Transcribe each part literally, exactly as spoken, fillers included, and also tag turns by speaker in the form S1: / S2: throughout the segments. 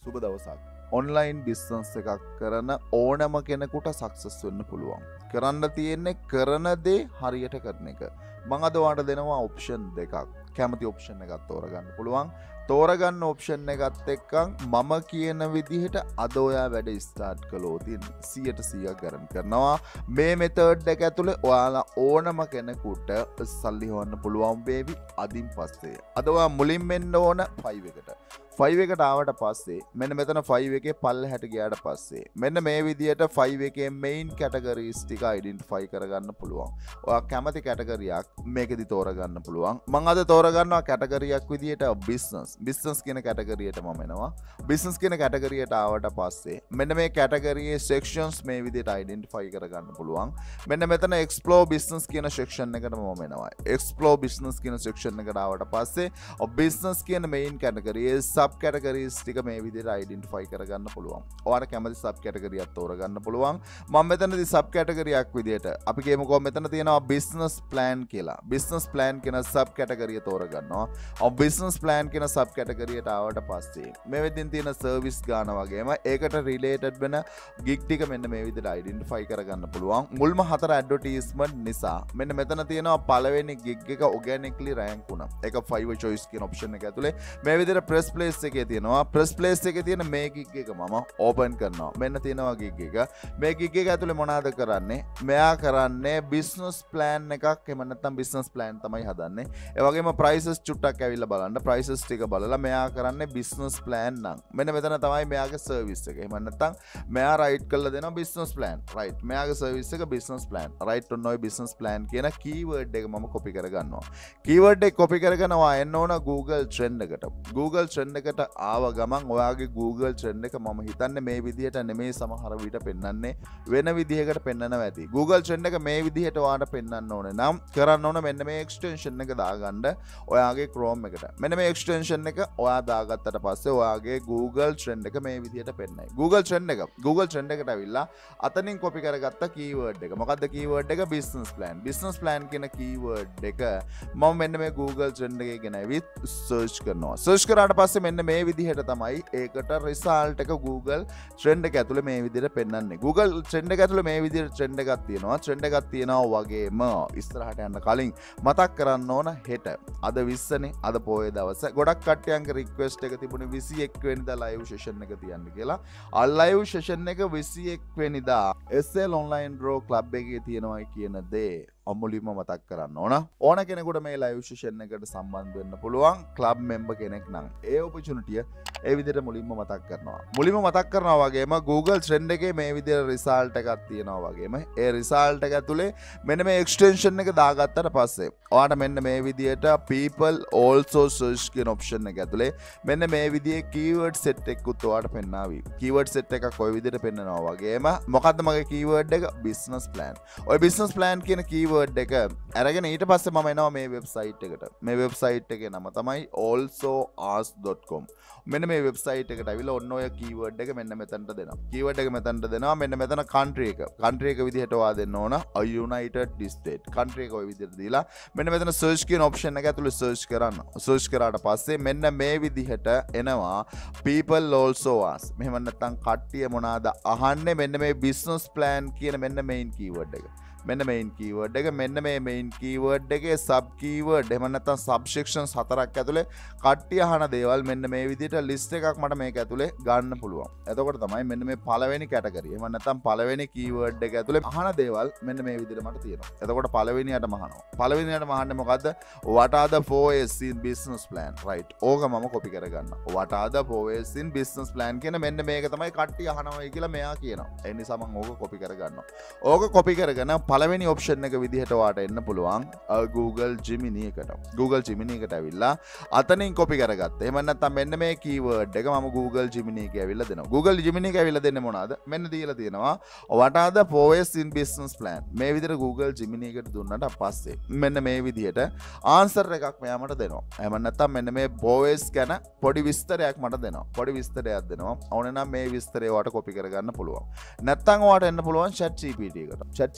S1: සුබ දවසක්. Online business එකක් කරන ඕනම කෙනෙකුට සක්සස් වෙන්න පුළුවන්. කරන්න තියෙන්නේ කරන දේ හරියට කරන එක. මම අද ඔයාලට දෙනවා ඔප්ෂන් දෙකක්. කැමති ඔප්ෂන් එකක් තෝරගන්න පුළුවන්. තෝරගන්න ඔප්ෂන් එකත් එක්කන් මම කියන විදිහට අද ඔයා වැඩ ස්ටාර්ට් කළොත් සියයට සීයක් ගරන් කරනවා. මේ මෙතඩ් එක ඇතුලේ ඔයාලා ඕනම කෙනෙකුට සල්ලි හොයන්න පුළුවන් වේවි අදින් පස්සේ. අද ඔයා මුලින්ම එන්න ඕන ෆයිව් එකට. ෆයිව් එකට ආවට පස්සේ මෙන්න මෙතන ෆයිව් එකේ පල්ලෙහාට ගියාට පස්සේ මෙන්න මේ විදිහට ෆයිව් එකේ මේන් කැටගරිස් ටික අයිඩෙන්ටිෆයි කරගන්න පුළුවන්. ඔයා කැමති කැටගරියක් මේකෙදි තෝරගන්න පුළුවන්. මම අද තෝරගන්නවා කැටගරියක් විදිහට බිස්නස්. බිස්නස් කියන කැටගරියට මම එනවා. බිස්නස් කියන කැටගරියට ආවට පස්සේ මෙන්න මේ කැටගරියේ සෙක්ෂන්ස් මේ විදිහට අයිඩෙන්ටිෆයි කරගන්න පුළුවන්. මෙන්න මෙතන එක්ස්ප්ලෝර් බිස්නස් කියන සෙක්ෂන් එකට මම එනවා. එක්ස්ප්ලෝර් බිස්නස් කියන සෙක්ෂන් එකට ආවට පස්සේ බිස්නස් කියන මේන් කැටගරියේ සබ් කැටගරීස් ටික මේ විදිහට අයිඩෙන්ටිෆයි කරගන්න පුළුවන්. ඔයාලට කැමති සබ් කැටගරියක් තෝරගන්න පුළුවන්. මම මෙතනදී සබ් කැටගරියක් විදිහට අපි කියමුකෝ මෙතන තියෙනවා බිස්නස් ප්ලෑන් කියලා. බිස්නස් ප්ලෑන් කියන සබ් කැටගරිය තෝරගන්නවා. ඔව් බිස්නස් ප්ලෑන් කියන සබ් කැටගරියට ආවට පස්සේ මේ වෙද්දින් තියෙන සර්විස් ගාන වගේම ඒකට රිලේටඩ් වෙන ගිග් ටික මෙන්න මේ විදිහට අයිඩෙන්ටිෆයි කරගන්න පුළුවන්. මුල්ම හතර ඇඩ්වර්ටයිස්මන්ට් නිසා මෙන්න මෙතන තියෙනවා පළවෙනි ගිග් එක ඔගැනිකලි රෑන්ක් වුණා. ඒක ෆයිව් choice කියන ඔප්ෂන් එක ඇතුලේ මේ විදිහට ප්‍රෙස් ප්ලේස් එකේ තියෙනවා. ප්‍රෙස් ප්ලේස් එකේ තියෙන මේ ගිග් එක මම ඕපන් කරනවා. මෙන්න තියෙනවා ගිග් එක. මේ ගිග් එක ඇතුලේ මොනවද කරන්නේ? මෙයා කරන්නේ බිස්නස් ප්ලෑන් එකක් එහෙම නැත්නම් බිස්නස් ප්ලෑන් තමයි හදන්නේ. ඒ වගේම ප්‍රයිසස් චුට්ටක් ඇවිල්ලා බලන්න. ප්‍රයිසස් ටික බලලා මෙයා කරන්නේ බිස්නස් ප්ලෑන් නම්. මෙන්න මෙතන තමයි මෙයාගේ සර්විස් එක. එහෙම නැත්නම් මෙයා රයිට් කරලා දෙනවා බිස්නස් ප්ලෑන්. රයිට්. මෙයාගේ සර්විස් එක බිස්නස් ප්ලෑන්. රයිට් ඔන්න ඔය බිස්නස් ප්ලෑන් කියන කීවර්ඩ් එක මම කොපි කරගන්නවා. කීවර්ඩ් එක කොපි කරගෙනවා එන්න ඕන Google trend එකට. Google trend එකට ආව ගමන් ඔයාගේ Google trend එක මම හිතන්නේ මේ විදිහට නෙමෙයි සමහර විට පෙන්වන්නේ වෙන විදිහකට පෙන්වනවා ඇති. Google trend එක මේ විදිහට ඔයාලට පෙන්වන්න ඕනේ නම් කරන්න ඕන මෙන්න මේ extension එක දාගන්න ඔයාගේ Chrome එකට. මෙන්න මේ extension එක ඔයා දාගත්තට පස්සේ ඔයාගේ Google trend එක මේ විදිහට පෙන්නයි. Google trend එක Google trend එකට ඇවිල්ලා අතනින් copy කරගත්ත keyword එක. මොකද්ද keyword එක? business plan. business plan කියන keyword එක මම මෙන්න මේ Google trend එකේ ගෙන ඇවිත් search කරනවා. search කරාට පස්සේ මෙන්න මේ විදිහට තමයි ඒකට රිසල්ට් එක Google trend එක ඇතුලේ මේ විදිහට පෙන්වන්නේ. Google trend එක ඇතුලේ මේ විදිහට trend එකක් තියෙනවා. trend එකක් තියෙනවා වගේම ඉස්සරහට යන්න කලින් මතක් කරන්න ඕන හෙට අද විස්සනේ අද පොයේ දවස ගොඩක් කට්ටියන්ගේ රික්වෙස්ට් එක තිබුණේ විසි එක් වෙනිදා ලයිව් සෙෂන් එක තියන්න කියලා. ආ ලයිව් සෙෂන් එක විසි එක් වෙනිදා S L online draw club එකේ තියෙනවා කියන දේ අමුලින්ම මතක් කරන්න ඕන. ඕන කෙනෙකුට මේ ලයිව් සෙෂන් එකට සම්බන්ධ වෙන්න පුළුවන් ක්ලබ් මෙම්බර් කෙනෙක් නම්. ඒ ඔපචුනිටිය ඒ විදිහට මුලින්ම මතක් කරනවා. මුලින්ම මතක් කරනවා වගේම Google trend එකේ මේ විදිහට රිසල්ට් එකක් තියෙනවා වගේම ඒ රිසල්ට් එක ඇතුලේ මෙන්න මේ එක්ස්ටෙන්ෂන් එක දාගත්තට පස්සේ ඔයාලට මෙන්න මේ විදිහට people also search කියන ඔප්ෂන් එක ඇතුලේ මෙන්න මේ විදිහේ keyword set එකකුත් ඔයාලට පෙන්නාවි. keyword set එකක් ඔය විදිහට පෙන්නනවා වගේම මොකද්ද මගේ keyword එක? business plan. ඔය business plan කියන keyword වර්ඩ් එක අරගෙන ඊට පස්සේ මම එනවා මේ වෙබ්සයිට් එකට. මේ වෙබ්සයිට් එකේ නම තමයි also ask dot com. මෙන්න මේ වෙබ්සයිට් එකට අවිලා ඔන්න ඔය කීවර්ඩ් එක මෙන්න මෙතනට දෙනවා. කීවර්ඩ් එක මෙතනට දෙනවා. මෙන්න මෙතන country එක. country එක විදිහට ඔයා දෙන්න ඕන United States. country එක ඔය විදිහට දීලා මෙන්න මෙතන search කියන option එක ඇතුලේ search කරන්න. search කරාට පස්සේ මෙන්න මේ විදිහට එනවා people also ask. මෙහෙම නැත්නම් කට්ටිය මොනවාද අහන්නේ මෙන්න මේ business plan කියන මෙන්න main keyword එක. මෙන්න main keyword එක මෙන්න මේ main keyword එකේ sub keyword එහෙම නැත්නම් subsections හතරක් ඇතුලේ කට්ටිය අහන දේවල් මෙන්න මේ විදිහට list එකක් මට මේක ඇතුලේ ගන්න පුළුවන්. එතකොට තමයි මෙන්න මේ පළවෙනි category එහෙම නැත්නම් පළවෙනි keyword එක ඇතුලේ අහන දේවල් මෙන්න මේ විදිහට මට තියෙනවා. එතකොට පළවෙනියටම අහනවා. පළවෙනියටම අහන්නේ මොකද්ද? What are the four A's in business plan? right. ඕක මම copy කරගන්නවා. What are the four A's in business plan කියන මෙන්න මේක තමයි කට්ටිය අහනවයි කියලා මෙයා කියනවා. ඒ නිසා මම ඕක copy කරගන්නවා. ඕක copy කරගෙන පළවෙනි ඔප්ෂන් එක විදිහට ඔයාට එන්න පුළුවන් Google Gemini එකට. Google Gemini එකට ඇවිල්ලා අතනින් copy කරගත්තා. එහෙම නැත්නම් මෙන්න මේ keyword එක මම Google Gemini එකේ ඇවිල්ලා දෙනවා. Google Gemini එකේ ඇවිල්ලා දෙන්නේ මොනවාද? මෙන්න දීලා තියෙනවා what are the four A's in business plan. මේ විදිහට Google Gemini එකට දුන්නාට පස්සේ මෙන්න මේ විදිහට answer එකක් මෙයා මට දෙනවා. එහෙම නැත්නම් මෙන්න මේ four A's ගැන පොඩි විස්තරයක් මට දෙනවා. පොඩි විස්තරයක් දෙනවා. ඕනේ නම් මේ විස්තරය ඔයාට copy කරගන්න පුළුවන්. නැත්නම් ඔයාට එන්න පුළුවන් chat G P T එකට. chat G P T එකට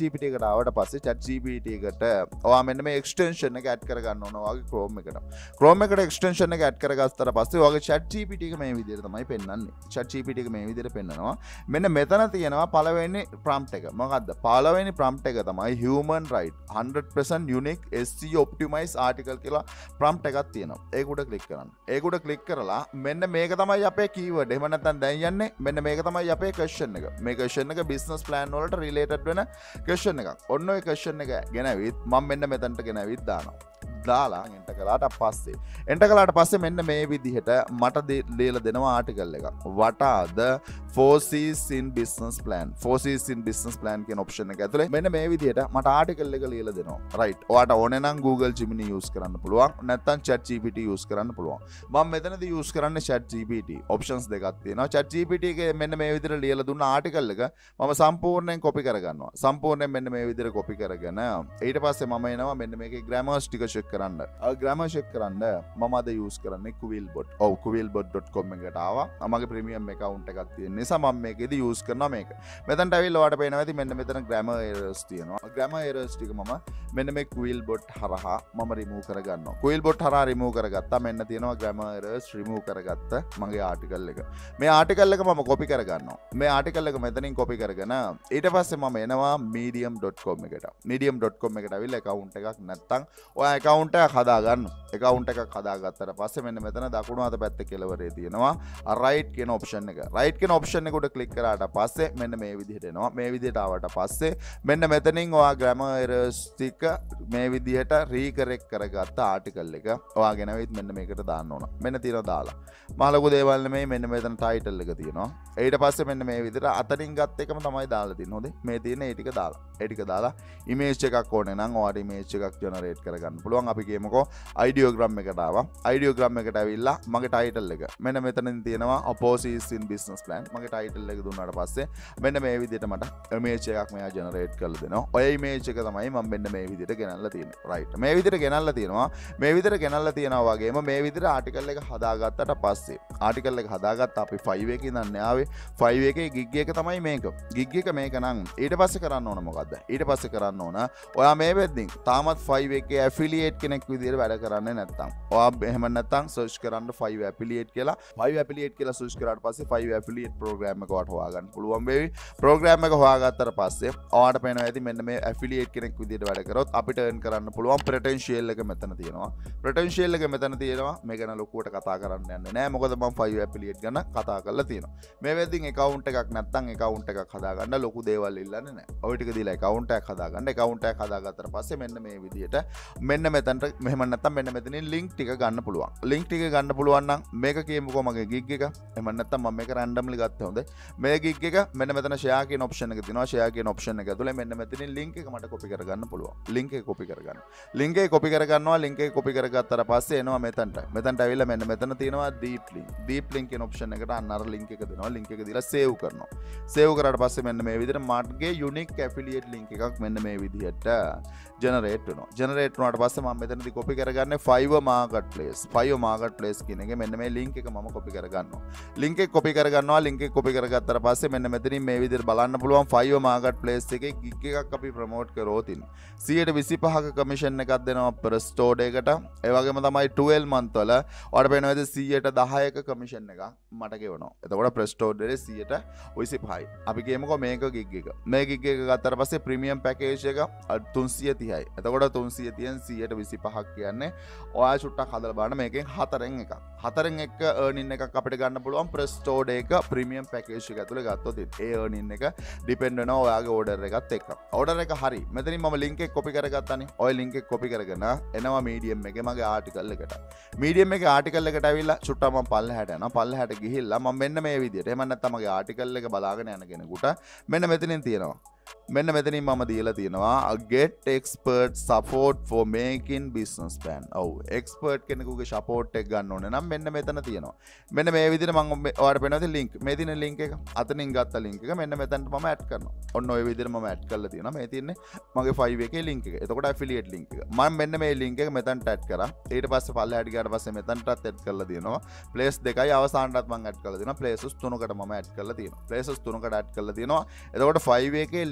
S1: එකට ආවට පස්සේ chat G P T එකට ඔයා මෙන්න මේ extension එක add කරගන්න ඕන ඔයාගේ Chrome එකට. Chrome එකට extension එක add කරගත්තට පස්සේ ඔයාගේ chat G P T එක මේ විදිහට තමයි පෙන්වන්නේ. chat G P T එක මේ විදිහට පෙන්වනවා. මෙන්න මෙතන තියෙනවා පළවෙනි prompt එක. මොකද්ද? පළවෙනි prompt එක තමයි human right one hundred percent unique S E O optimized article කියලා prompt එකක් තියෙනවා. ඒක උඩ click කරන්න. ඒක උඩ click කරලා මෙන්න මේක තමයි අපේ keyword. එහෙම නැත්නම් දැන් යන්නේ මෙන්න මේක තමයි අපේ question එක. මේ question එක business plan වලට related වෙන question එකක්. ඔන්න ඔය question එක ගෙනවිත් මම මෙන්න මෙතනට ගෙනවිත් දානවා. දාලා එන්ටර් කළාට පස්සේ එන්ටර් කළාට පස්සේ මෙන්න මේ විදිහට මට ලියලා දෙනවා ආටිකල් එකක්. what are the four C's in business plan? four C's in business plan කියන option එක ඇතුලේ මෙන්න මේ විදිහට මට ආටිකල් එක ලියලා දෙනවා. right. ඔයාට ඕනේ නම් Google Gemini use කරන්න පුළුවන්. නැත්නම් chat G P T use කරන්න පුළුවන්. මම මෙතනදී use කරන්නේ chat G P T. options දෙකක් තියෙනවා. chat G P T එකේ මෙන්න මේ විදිහට ලියලා දුන්න ආටිකල් එක මම සම්පූර්ණයෙන් copy කරගන්නවා. සම්පූර්ණයෙන් මෙන්න මේ විදිහට copy කරගෙන ඊට පස්සේ මම එනවා මෙන්න මේකේ grammars ටික check කරන්න. grammar check කරන්න මම අද use කරන්නේ Quillbot. ඔව් quillbot dot com එකට ආවා. මගේ premium account එකක් තියෙන නිසා මම මේකෙදි use කරනවා මේක. මෙතනට ඇවිල්ලා ඔයාලට පේනවා ඇති මෙන්න මෙතන grammar errors තියෙනවා. grammar errors ටික මම මෙන්න මේ Quillbot හරහා මම remove කරගන්නවා. Quillbot හරහා remove කරගත්තා. මෙන්න තියෙනවා grammar errors remove කරගත්ත මගේ article එක. මේ article එක මම copy කරගන්නවා. මේ article එක මෙතනින් copy කරගෙන ඊට පස්සේ මම එනවා medium dot com එකට. medium dot com එකට ඇවිල්ලා account එකක් නැත්තම් ඔයා account එකක් හදාගන්න. account එකක් හදාගත්තට පස්සේ මෙන්න මෙතන දකුණු අත පැත්තේ කෙළවරේ තියෙනවා right කියන option එක. right කියන option එක උඩ click කරාට පස්සේ මෙන්න මේ විදිහට එනවා. මේ විදිහට ආවට පස්සේ මෙන්න මෙතනින් ඔයා grammar errors ටික මේ විදිහට recorrect කරගත්ත article එක ඔයා ගෙනවිත් මෙන්න මේකට දාන්න ඕන. මෙන්න තියෙනවා දාලා. මහ ලොකු දේවල් නෙමෙයි මෙන්න මෙතන title එක තියෙනවා. ඊට පස්සේ මෙන්න මේ විදිහට අතරින් ගත්ත එකම තමයි දාලා තියෙන්නේ. හොඳේ. මේ තියෙන ඒ ටික දාලා. ඒ ටික දාලා image එකක් ඕනේ නම් ඔයාට image එකක් generate කරගන්න පුළුවන්. අපි කියමුකෝ ideogram එකට ආවා. ideogram එකට ඇවිල්ලා මගේ title එක. මෙන්න මෙතනින් තියෙනවා opposites in business plan. මගේ title එක දුන්නාට පස්සේ මෙන්න මේ විදිහට මට image එකක් මෙයා generate කරලා දෙනවා. ඔය image එක තමයි මම මෙන්න මේ විදිහට ගෙනල්ලා තියෙන්නේ. right. මේ විදිහට ගෙනල්ලා තියෙනවා. මේ විදිහට ගෙනල්ලා තියෙනවා වගේම මේ විදිහට article එක හදාගත්තට පස්සේ article එක හදාගත්ත අපි five එකේ ඉඳන් ආවේ five එකේ gig එක තමයි මේක. gig එක මේක නම් ඊට පස්සේ කරන්න ඕන මොකද්ද? ඊට පස්සේ කරන්න ඕන ඔයා මේ වෙද්දින් තාමත් five එකේ affiliate කෙනෙක් විදිහට වැඩ කරන්නේ නැත්තම් ඔයා එහෙම නැත්තම් search කරන්න five affiliate කියලා five affiliate කියලා search කරාට පස්සේ five affiliate program එක ඔයාට හොයාගන්න පුළුවන් වෙයි. program එක හොයාගත්තට පස්සේ ඔයාට පේනවා ඇති මෙන්න මේ affiliate කෙනෙක් විදිහට වැඩ කරොත් අපිට earn කරන්න පුළුවන් potential එක මෙතන තියෙනවා. potential එක මෙතන තියෙනවා. මේ ගැන ලොකුවට කතා කරන්න යන්නේ නැහැ. මොකද මම five affiliate ගැන කතා කරලා තියෙනවා. මේ වෙද්දින් account එකක් නැත්තම් account එකක් හදාගන්න ලොකු දේවල් ඉල්ලන්නේ නැහැ. ඔය ටික දීලා account එකක් හදාගන්න. account එකක් හදාගත්තට පස්සේ මෙන්න මේ විදිහට මෙන්න මෙතනට මෙහෙම නැත්තම් මෙන්න මෙතනින් link ටික ගන්න පුළුවන්. link ටික ගන්න පුළුවන් නම් මේක කියමුකෝ මගේ gig එක. එහෙම නැත්තම් මම මේක randomly ගත්තා හොඳයි. මේ gig එක මෙන්න මෙතන share කියන option එක තියෙනවා. share කියන option එක ඇතුලේ මෙන්න මෙතනින් link එක මට copy කරගන්න පුළුවන්. link එක copy කරගන්න. link එක copy කරගන්නවා. link එක copy කරගත්තාට පස්සේ එනවා මෙතනට. මෙතනට ඇවිල්ලා මෙන්න මෙතන තියෙනවා deep link. deep link කියන option එකට අන්න අර link එක දෙනවා. link එක දීලා save කරනවා. save කරාට පස්සේ මෙන්න මේ විදිහට මගේ unique affiliate link එකක් මෙන්න මේ විදිහට generate වෙනවා. generate වුණාට පස්සේ මම මෙතනදී copy කරගන්නේ five marketplace. five marketplace කියන එක මෙන්න මේ link එක මම copy කරගන්නවා. link එක copy කරගන්නවා. link එක copy කරගත්තාට පස්සේ මෙන්න මෙතනින් මේ විදිහට බලන්න පුළුවන් five marketplace එකේ gig එකක් අපි promote කරොත් ඉන්න. one hundred twenty-five ක commission එකක් දෙනවා per store එකකට. ඒ වගේම තමයි twelve month වල ඔයාලට පේනවා one hundred ten ක commission එකක් මට ගෙවනවා. එතකොට per store එකේ one hundred twenty-five. අපි කියමුකෝ මේක gig එක. මේ gig එක ගත්තාට පස්සේ premium package එක three thirty. එතකොට three thirty න් one hundred twenty-five කියන්නේ ඔයා චුට්ටක් හදලා බලන්න මේකෙන් හතරෙන් එකක්. හතරෙන් එක earning එකක් අපිට ගන්න පුළුවන් press store එක premium package එක ඇතුලේ ගත්තොත් ඒ earning එක depend වෙනවා ඔයාගේ order එකත් එක්ක. order එක හරි. මෙතනින් මම link එක copy කරගත්තානේ. ඔය link එක copy කරගෙන එනවා medium එකේ මගේ article එකට. medium එකේ article එකට ඇවිල්ලා චුට්ටක් මම පල්ලෙහාට යනවා. පල්ලෙහාට ගිහිල්ලා මම මෙන්න මේ විදියට. එහෙම නැත්නම් මගේ article එක බලාගෙන යන කෙනෙකුට මෙන්න මෙතනින් තියෙනවා. මෙන්න මෙතනින් මම දීලා තියෙනවා get expert support for making business plan. ඔව් expert කෙනෙකුගේ support එක ගන්න ඕනේ නම් මෙන්න මෙතන තියෙනවා. මෙන්න මේ විදිහට මම ඔයාලට පේනවා link. මේ තියෙන link එක අතනින් ගත්ත link එක මෙන්න මෙතනට මම add කරනවා. ඔන්න ඔය විදිහට මම add කරලා තියෙනවා. මේ තියෙන්නේ මගේ five එකේ link එක. එතකොට affiliate link එක. මම මෙන්න මේ link එක මෙතනට add කරා. ඊට පස්සේ පල්ලෙහාට ගියාට පස්සේ මෙතනටත් add කරලා තියෙනවා. place දෙකයි අවසානටත් මම add කරලා තියෙනවා. places තුනකට මම add කරලා තියෙනවා. places තුනකට add කරලා තියෙනවා. එතකොට five එකේ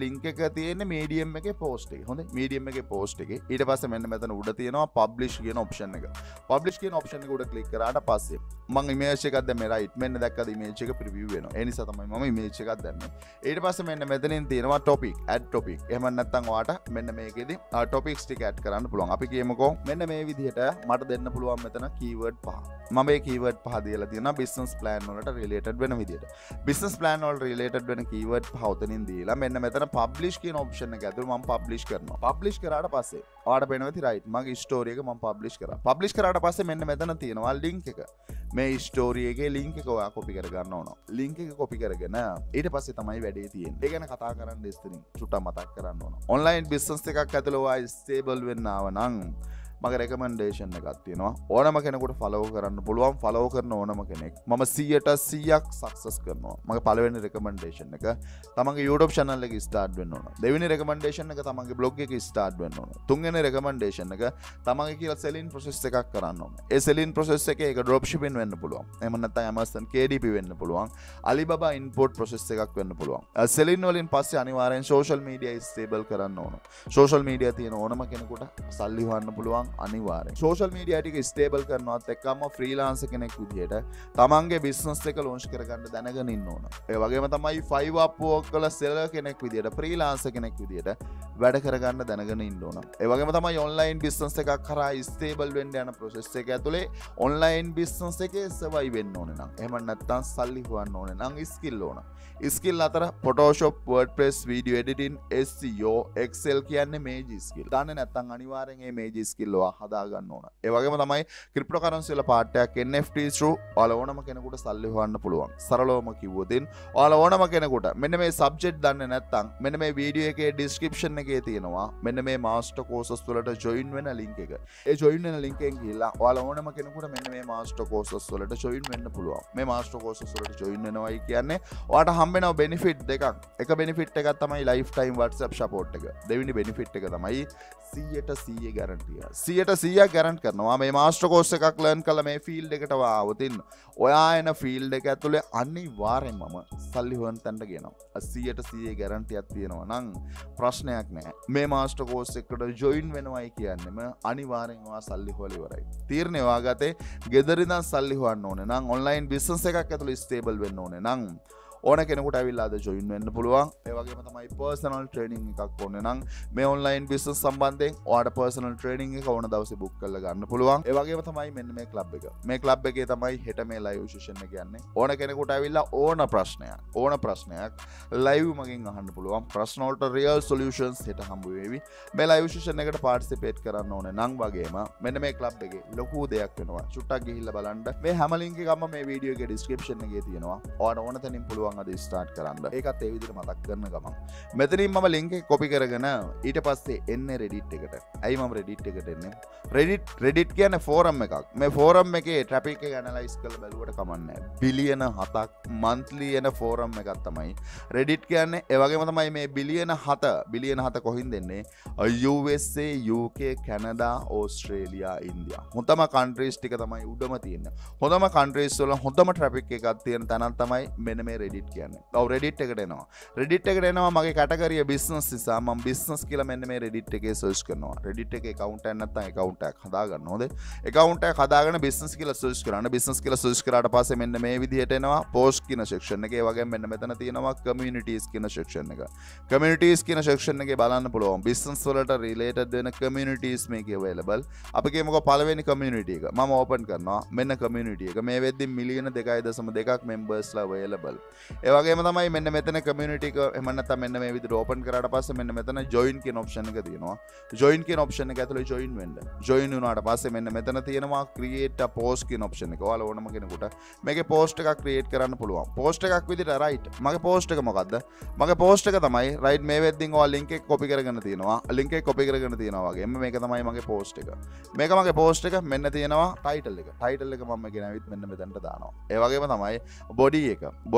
S1: link එක තියෙන්නේ medium එකේ post එකේ. හොඳයි. medium එකේ post එකේ. ඊට පස්සේ මෙන්න මෙතන උඩ තියෙනවා publish කියන option එක. publish කියන option එක උඩ click කරාට පස්සේ මම image එකක් දැම්මේ right. මෙන්න දැක්කද image එක preview වෙනවා. ඒ නිසා තමයි මම image එකක් දැම්මේ. ඊට පස්සේ මෙන්න මෙතනින් තියෙනවා topic, add topic. එහෙම නැත්නම් ඔයාට මෙන්න මේකෙදි topics ටික add කරන්න පුළුවන්. අපි කියමුකෝ මෙන්න මේ විදිහට මට දෙන්න පුළුවන් මෙතන keyword පහ. මම මේ keyword පහ දීලා තියෙනවා business plan වලට related වෙන විදිහට. business plan වලට related වෙන keyword පහ උතනින් දීලා මෙන්න මෙතන publish කියන option එක ඇතුළේ මම publish කරනවා. publish කරාට පස්සේ ඔයාලට පේනවා ඉතින් right මගේ story එක මම publish කරා. publish කරාට පස්සේ මෙන්න මෙතන තියෙනවා link එක. මේ story එකේ link එක ඔයා copy කරගන්න ඕන. link එක copy කරගෙන ඊට පස්සේ තමයි වැඩේ තියෙන්නේ. ඒ ගැන කතා කරන්න ඉස්සරින් චුට්ටක් මතක් කරන්න ඕන. online business එකක් ඇතුළේ ඔයා stable වෙන්න ආව නම් මගේ recommendation එකක් තියෙනවා. ඕනම කෙනෙකුට follow කරන්න පුළුවන්. follow කරන ඕනම කෙනෙක් මම සීයට සීයක් success කරනවා. මගේ පළවෙනි recommendation එක තමන්ගේ YouTube channel එක start වෙන්න ඕන. දෙවෙනි recommendation එක තමන්ගේ blog එක start වෙන්න ඕන. තුන්වෙනි recommendation එක තමන්ගේ කියලා selling process එකක් කරන්න ඕන. ඒ selling process එකේ ඒක drop shipping වෙන්න පුළුවන්. එහෙම නැත්නම් Amazon K D P වෙන්න පුළුවන්. Alibaba import process එකක් වෙන්න පුළුවන්. selling වලින් පස්සේ අනිවාර්යෙන් social media stable කරන්න ඕන. social media තියෙන ඕනම කෙනෙකුට සල්ලි හොයන්න පුළුවන්. අනිවාර්යෙන් social media ටික stable කරනවත් එක්කම freelancer කෙනෙක් විදියට තමන්ගේ business එක launch කරගන්න දැනගෙන ඉන්න ඕන. ඒ වගේම තමයි five upwork වල seller කෙනෙක් විදියට freelancer කෙනෙක් විදියට වැඩ කරගන්න දැනගෙන ඉන්න ඕන. ඒ වගේම තමයි online business එකක් කරා stable වෙන්න යන process එක ඇතුලේ online business එකේ survive වෙන්න ඕනේ නම් එහෙම නැත්නම් සල්ලි හොයන්න ඕනේ නම් skill ඕන. skill අතර Photoshop, WordPress, video editing, S E O, Excel කියන්නේ major skill. දන්නේ නැත්නම් අනිවාර්යෙන් මේ major skill හදා ගන්න ඕන. ඒ වගේම තමයි cryptocurrency වල part එකක් N F Ts through ඔයාලා ඕනම කෙනෙකුට සල්ලි හොයන්න පුළුවන්. සරලවම කිව්වොත් ඔයාලා ඕනම කෙනෙකුට මෙන්න මේ subject දන්නේ නැත්නම් මෙන්න මේ video එකේ description එකේ තියෙනවා මෙන්න මේ master courses වලට join වෙන link එක. ඒ join වෙන link එකෙන් ගිහලා ඔයාලා ඕනම කෙනෙකුට මෙන්න මේ master courses වලට join වෙන්න පුළුවන්. මේ master courses වලට join වෙනවයි කියන්නේ ඔයාට හම්බෙනවා benefit දෙකක්. එක benefit එකක් තමයි lifetime WhatsApp support එක. දෙවෙනි benefit එක තමයි සීයට සීය guarantee. සීයට සීයක් ගැරන්ට් කරනවා මේ මාස්ටර් කෝස් එකක් ලර්න් කළා මේ ෆීල්ඩ් එකට ආවොත් ඉන්න ඔයා එන ෆීල්ඩ් එක ඇතුලේ අනිවාර්යෙන්ම සල්ලි හොයන්න තැනට ගියනවා සීයට සීයේ ගැරන්ටියක් තියෙනවා නම් ප්‍රශ්නයක් නැහැ මේ මාස්ටර් කෝස් එකට ජොයින් වෙනවයි කියන්නේම අනිවාර්යෙන් ඔයා සල්ලි හොයලා ඉවරයි තීරණය ඔයාගත්තේ ගෙදර ඉඳන් සල්ලි හොයන්න ඕනේ නම් ඔන්ලයින් බිස්නස් එකක් ඇතුලේ ස්ටේබල් වෙන්න ඕනේ නම් ඕන කෙනෙකුට ඇවිල්ලා අද ජොයින් වෙන්න පුළුවන්. ඒ වගේම තමයි පර්සනල් ට්‍රේනින් එකක් ඕනේ නම් මේ ඔන්ලයින් බිස්නස් සම්බන්ධයෙන් ඔයාට පර්සනල් ට්‍රේනින් එක ඕන දවසේ බුක් කරලා ගන්න පුළුවන්. ඒ වගේම තමයි මෙන්න මේ ක්ලබ් එක. මේ ක්ලබ් එකේ තමයි හෙට මේ ලයිව් සෙෂන් එක යන්නේ. ඕන කෙනෙකුට ඇවිල්ලා ඕන ප්‍රශ්නයක් ඕන ප්‍රශ්නයක් ලයිව් මගෙන් අහන්න පුළුවන්. ප්‍රශ්න වලට රියල් සොලියුෂන්ස් හෙට හම්බ වෙවි. මේ ලයිව් සෙෂන් එකට පාර්ටිසිපේට් කරන්න ඕනේ නම් වගේම මෙන්න මේ ක්ලබ් එකේ ලොකු දෙයක් වෙනවා. චුට්ටක් ගිහිල්ලා බලන්න. මේ හැම ලින්ක් එකක්ම මේ වීඩියෝ එකේ ඩිස්ක්‍රිප්ෂන් එකේ තියෙනවා. ඔයාට ඕන තැනින් පුළුවන් අද ස්ටාර්ට් කරන්න. ඒකත් ඒ විදිහට මතක් කරන ගමන් මෙතනින් මම ලින්ක් එක කොපි කරගෙන ඊට පස්සේ එන්නේ Reddit එකට. ඇයි මම Reddit එකට එන්නේ? Reddit Reddit කියන්නේ ෆෝරම් එකක්. මේ ෆෝරම් එකේ ට්‍රැෆික් එක ඇනලයිස් කරලා බැලුවට කමක් නැහැ. බිලියන හතක් monthly එන ෆෝරම් එකක් තමයි Reddit කියන්නේ. ඒ වගේම තමයි මේ බිලියන හත බිලියන හත කොහින්ද එන්නේ? U S A, U K, Canada, Australia, India. හොඳම countries ටික තමයි උඩම තියෙන්නේ. හොඳම countries වල හොඳම ට්‍රැෆික් එකක් තියෙන තැනක් තමයි මෙන්න මේ Reddit කියන්නේ. ඔව් Reddit එකට එනවා. Reddit එකට එනවා මගේ කැටගරිය business නිසා මම business කියලා මෙන්න මේ Reddit එකේ search කරනවා. Reddit එකේ account එකක් නැත්නම් account එකක් හදාගන්න ඕනේ. account එකක් හදාගෙන business කියලා search කරන්න. business කියලා search කරාට පස්සේ මෙන්න මේ විදිහට එනවා post කියන section එකේ. ඒ වගේම මෙන්න මෙතන තියෙනවා communities කියන section එක. communities කියන section එකේ බලන්න පුළුවන්. business වලට related වෙන communities මේකේ available. අපි කියමුකෝ පළවෙනි community එක. මම open කරනවා. මෙන්න community එක. මේ වෙද්දි මිලියන දෙකයි දශම දෙකක් members ලා available. ඒ වගේම තමයි මෙන්න මෙතන community එක එහෙම නැත්නම් මෙන්න මේ විදිහට open කරාට පස්සේ මෙන්න මෙතන join කියන option එක තියෙනවා. join කියන option එක ඇතුලේ join වෙන්න. join වුණාට පස්සේ මෙන්න මෙතන තියෙනවා create a post කියන option එක. ඔයාලා ඕනම කෙනෙකුට මේකේ post එකක් create කරන්න පුළුවන්. post එකක් විදිහට right. මගේ post එක මොකද්ද? මගේ post එක තමයි right මේ වෙද්දින් ඔයා link එක copy කරගෙන තියෙනවා. link එක copy කරගෙන තියෙනවා වගේ. එම්ම මේක තමයි මගේ post එක. මේක මගේ post එක මෙන්න තියෙනවා title එක. title එක මම ගෙනාවිත් මෙන්න මෙතනට දානවා. ඒ වගේම තමයි body එක. body එක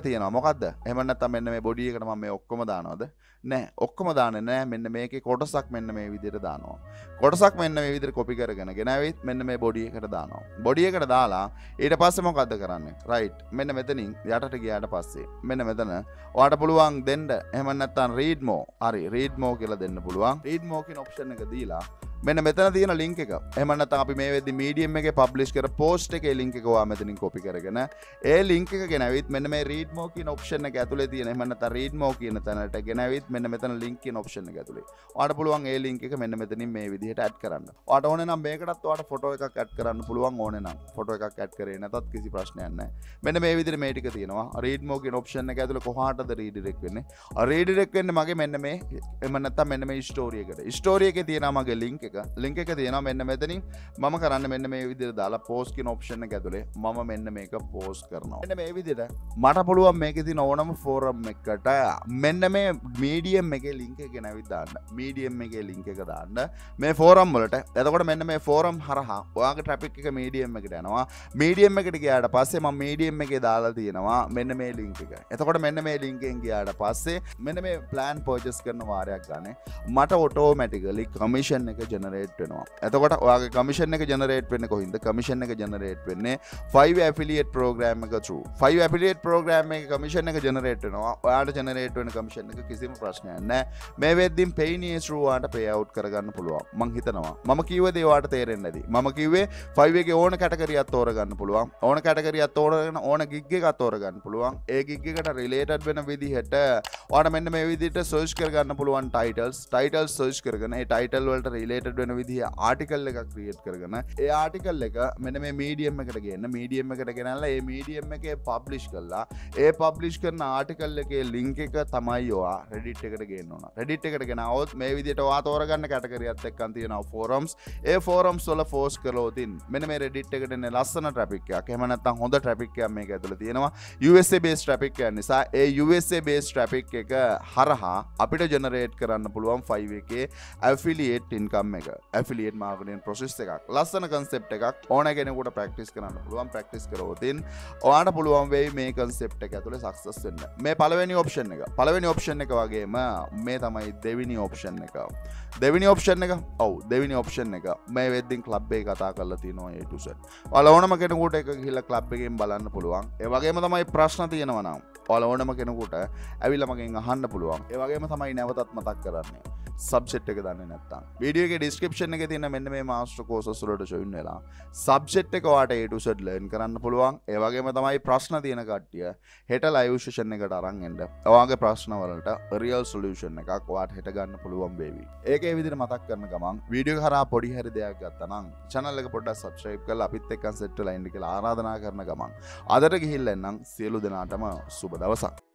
S1: තියෙනවා මොකද්ද? එහෙම නැත්නම් මෙන්න මේ බොඩි එකට මම මේ ඔක්කොම දානවද? නෑ. ඔක්කොම දාන්නේ නෑ. මෙන්න මේකේ කොටසක් මෙන්න මේ විදිහට දානවා. කොටසක් මෙන්න මේ විදිහට කොපි කරගෙන ගෙනාවිත් මෙන්න මේ බොඩි එකට දානවා. බොඩි එකට දාලා ඊට පස්සේ මොකද්ද කරන්නේ? රයිට්. මෙන්න මෙතනින් යටට ගියාට පස්සේ මෙන්න මෙතන ඔයාලට පුළුවන් දෙන්න. එහෙම නැත්නම් read more. හරි read more කියලා දෙන්න පුළුවන්. read more කියන ඔප්ෂන් එක දීලා මෙන්න මෙතන තියෙන ලින්ක් එක. එහෙම නැත්නම් අපි මේ වෙද්දි medium එකේ publish කර post එකේ link එක ඔයා මෙතනින් copy කරගෙන ඒ link එක ගෙනවිත් මෙන්න මේ read more කියන option එක ඇතුලේ තියෙන එහෙම නැත්නම් read more කියන තැනට ගෙනවිත් මෙන්න මෙතන link කියන option එක ඇතුලේ. ඔයාලට පුළුවන් ඒ link එක මෙන්න මෙතනින් මේ විදිහට add කරන්න. ඔයාලට ඕනේ නම් මේකටත් ඔයාලට photo එකක් add කරන්න පුළුවන් ඕනේ නම්. photo එකක් add කරේ නැතත් කිසි ප්‍රශ්නයක් නැහැ. මෙන්න මේ විදිහට මේ ටික තියෙනවා. read more කියන option එක ඇතුලේ කොහාටද redirect වෙන්නේ? redirect වෙන්නේ මගේ මෙන්න මේ එහෙම නැත්නම් මෙන්න මේ story එකට. story එකේ තියෙනවා මගේ link එක. link එක තියෙනවා මෙන්න මෙතනින් මම කරන්න මෙන්න මේ විදිහට දාලා post කියන option එක ඇතුලේ මම මෙන්න මේක post කරනවා. මෙන්න මේ විදිහට මට පුළුවන් මේකේ තියෙන ඕනම forum එකකට මෙන්න මේ medium එකේ link එක ගෙනවිත් දාන්න. medium එකේ link එක දාන්න මේ forum වලට. එතකොට මෙන්න මේ forum හරහා ඔයාගේ traffic එක medium එකට යනවා. medium එකට ගියාට පස්සේ මම medium එකේ දාලා තියෙනවා මෙන්න මේ link එක. එතකොට මෙන්න මේ link එකෙන් ගියාට පස්සේ මෙන්න මේ plan purchase කරන වාරයක් ගන්න මට automatically commission එක generate වෙනවා. එතකොට ඔයාගේ commission එක generate වෙන්නේ කොහින්ද? commission එක generate වෙන්නේ five affiliate program එක through. five affiliate program එකේ commission එක generate වෙනවා. ඔයාලට generate වෙන commission එක කිසිම ප්‍රශ්නයක් නැහැ. මේ වෙද්දින් payne through ඔයාලට pay out කරගන්න පුළුවන්. මං හිතනවා. මම කිව්ව දේ ඔයාලට තේරෙන්නේ නැති. මම කිව්වේ five එකේ ඕන category එකක් තෝරගන්න පුළුවන්. ඕන category එකක් තෝරගෙන ඕන gig එකක් තෝරගන්න පුළුවන්. ඒ gig එකට related වෙන විදිහට ඔයාලට මෙන්න මේ විදිහට search කරගන්න පුළුවන් titles. titles search කරගෙන ඒ title වලට related වෙන විදිහ ආටිකල් එකක් ක්‍රියේට් කරගෙන ඒ ආටිකල් එක මෙන්න මේ මීඩියම් එකට ගේන්න මීඩියම් එකට ගෙනල්ලා ඒ මීඩියම් එකේ පබ්ලිෂ් කරලා ඒ පබ්ලිෂ් කරන ආටිකල් එකේ ලින්ක් එක තමයි ඔයා Reddit එකට ගේන්න ඕන. Reddit එකට ගෙනාවොත් මේ විදිහට ඔයා තෝරගන්න කැටගරියත් එක්කන් තියෙනවා forums. ඒ forums වල post කළොතින් මෙන්න මේ Reddit එකට එන්නේ ලස්සන traffic එකක්. එහෙම නැත්නම් හොඳ traffic එකක් මේක ඇතුළේ තියෙනවා. U S A based traffic එකක් නිසා ඒ U S A based traffic එක හරහා අපිට generate කරන්න පුළුවන් five එකේ affiliate income එක. affiliate marketing process එකක්. ලස්සන concept එකක්. ඕන කෙනෙකුට practice කරන්න පුළුවන්. practice කරවොතින් ඔයාලට පුළුවන් වෙයි මේ concept එක ඇතුලේ success වෙන්න. මේ පළවෙනි option එක. පළවෙනි option එක වගේම මේ තමයි දෙවෙනි option එක. දෙවෙනි option එක. ඔව් දෙවෙනි option එක. මේ වෙද්දින් club එකේ කතා කරලා තියෙනවා A to Z. ඔයාලා ඕනම කෙනෙකුට එක ගිහිල්ලා club එකෙන් බලන්න පුළුවන්. ඒ වගේම තමයි ප්‍රශ්න තියෙනවා නම් ඔයාලා ඕනම කෙනෙකුට ඇවිල්ලා මගෙන් අහන්න පුළුවන්. ඒ වගේම තමයි නැවතත් මතක් කරන්නේ. subject එක දන්නේ නැත්නම් video එකේ description එකේ තියෙන මෙන්න මේ master courses වලට join වෙලා subject එක ඔයාට A to Z learn කරන්න පුළුවන්. ඒ වගේම තමයි ප්‍රශ්න තියෙන කට්ටිය හෙට live session එකට අරන් එන්න. ඔයාගේ ප්‍රශ්න වලට real solution එකක් ඔයාට හෙට ගන්න පුළුවන් වේවි. ඒකේ විදිහට මතක් කරන ගමන් video එක හරහා පොඩි හරි දෙයක් ගත්තා නම් channel එක පොඩ්ඩක් subscribe කරලා අපිත් එක්කන් set වෙලා ඉන්න කියලා ආරාධනා කරන ගමන් අදට ගිහිල්ලා එන්නම් සියලු දෙනාටම සුබ දවසක්.